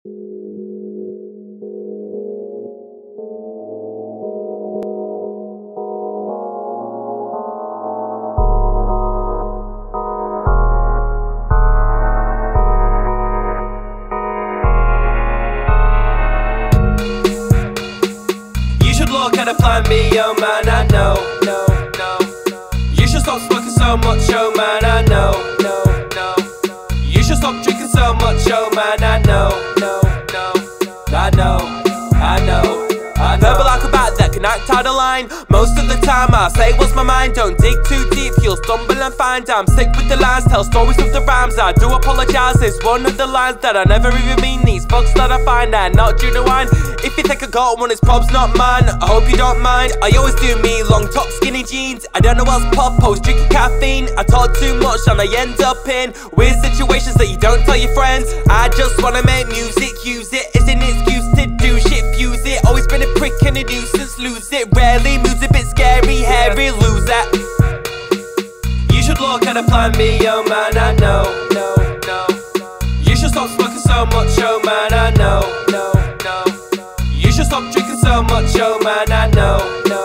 Look at a plan B, oh man, I know. You should stop smoking so much, oh man, I know. You should stop drinking so much, oh man, I know. Verbal acrobat that can act out of line. Most of the time I say what's my mind. Don't dig too deep, you'll stumble and find I'm sick with the lines, tell stories of the rhymes. I do apologise, it's one of the lines that I never even mean. These bugs that I find are not genuine. If you think I got one, it's probs not mine. I hope you don't mind. I always do me, long top skinny jeans. I don't know what's pop post, drinking caffeine. I talk too much and I end up in weird situations that you don't tell your friends. I just wanna make music, use it as an excuse to do shit, fuse it. Always been a prick and a nuisance, lose it. Rarely moves a bit scary, hairy, lose that. You should look at a plan B, oh man, I know. You should stop smoking so much, oh man, I know. You should stop drinking so much, oh man, I know.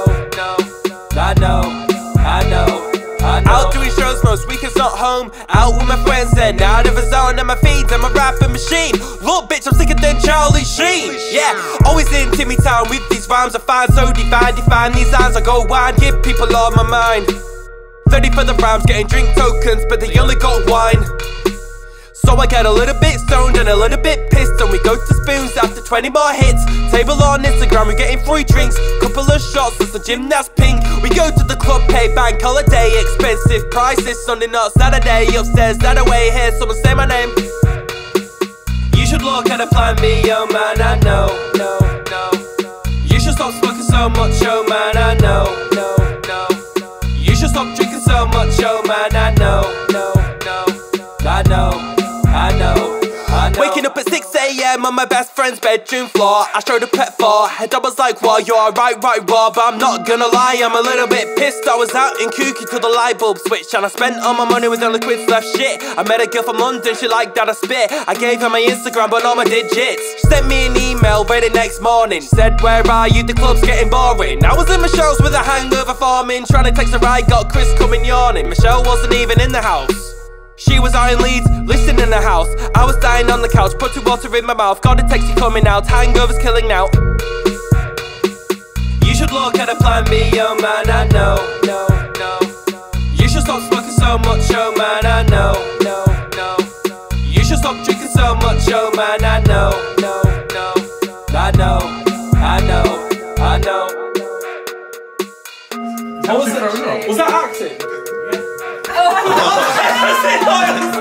Out doing shows most weekends not home. Out with my friends and out of a zone. And my feeds and my rapping machine. Look bitch, I'm sicker than Charlie Sheen. Yeah, always in Timmy Town with these rhymes I find so define these lines I go wide, give people on my mind. 30 for the rhymes, getting drink tokens, but they only got wine. So I get a little bit stoned and a little bit pissed, and we go to spoons after 20 more hits. Table on Instagram, we're getting free drinks, couple of shots, there's the gym that's pink. We go to the club, pay bank holiday, expensive prices, Sunday not Saturday. Upstairs, that away, here, someone say my name. You should look at a plan B, oh man, I know. You should stop smoking so much, oh man, I know. You should stop drinking so much, oh man, I know. Waking up at 6 AM on my best friend's bedroom floor. I showed up at 4, and I was like, "Well, you're right, raw." But I'm not gonna lie, I'm a little bit pissed. I was out in Kooky till the light bulb switched, and I spent all my money with only quids left. Shit, I met a girl from London, she liked that I spit. I gave her my Instagram, but not my digits. She sent me an email, read it next morning. Said, "Where are you? The club's getting boring." I was in my shows with a hangover forming, trying to text her right, got Chris coming yawning. Michelle wasn't even in the house. She was out in Leeds, listening in the house. I was dying on the couch, putting water in my mouth. Got a taxi coming out, hangover's killing now. You should look at a plan B, oh man, I know. You should stop smoking so much, oh man, I know. You should stop drinking so much, oh man, I know. What was it? Was that acting? Oh,